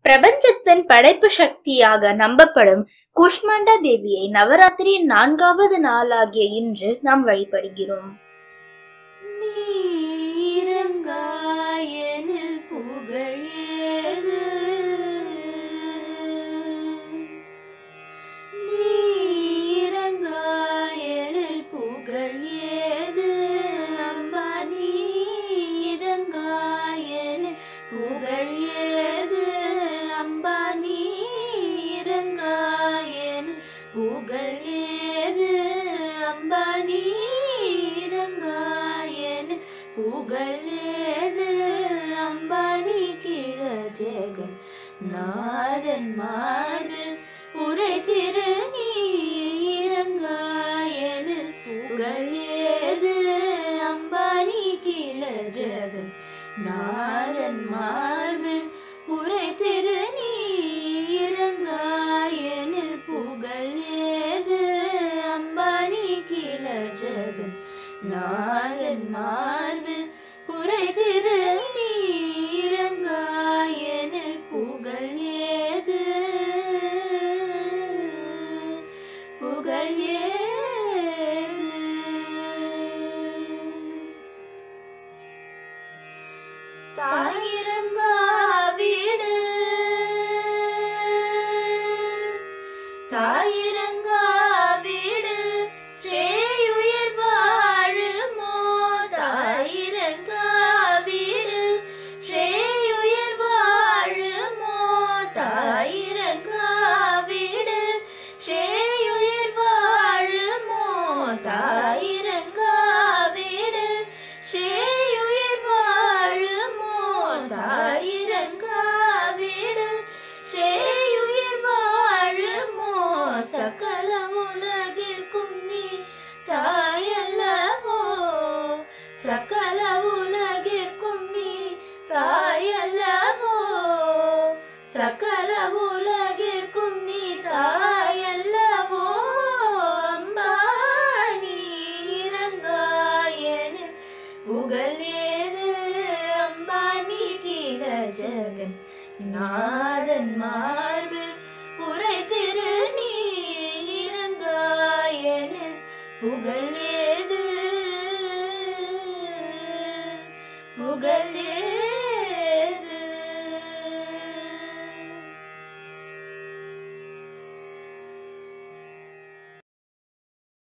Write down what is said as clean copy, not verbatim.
பிரபஞ்சத்தின் படைப்பு சக்தியாக நம்பப்படும் குஷ்மாண்டா தேவியை நவராத்திரியின் 4வது நாளாகிய இன்று நாம் வழிபடுகிறோம். நாதன் மார்பில் உரை திரு நீரங்காயனில் புகழ் ஏது அம்பானி கீழ ஜெகன். நாதன் மார்பில் உரை திரு நீரங்காயனில் புகழ் ஏது அம்பானி கீழ ஜெகன். நாதன் மார்பில் உரை திரு நீரங்காயனில் புகழ் ஏது புகழ் ஏது. தாயிரங்கா வீடு தாயிரங்கா வீடு சேயுயிர் வாழுமோ. தாயிரங்கா வீடு சேயுயிர் வாழுமோ. தாயிரங்கா வீடு சேயுயிர் வாழுமோ. தாயிரங்கா வீடு சேயுயிர் வாழுமோ. தாயிரங்கா வீடு சேயுயிர் வாழுமோ. சகல உலகிற்கும் நீ தாயல்லவோ. சகல உலகிற்கும் நீ தாயல்லவோ. சகல உலகிற்கும் நீ தாயல்லவோ. அம்பானி இறங்காயனில் புகழ் ஏது அம்பானி கீழ ஜெகன். நாதன்